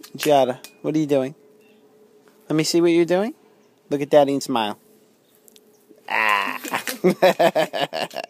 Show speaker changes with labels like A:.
A: Giada, what are you doing? Let me see what you're doing. Look at Daddy and smile. Ah.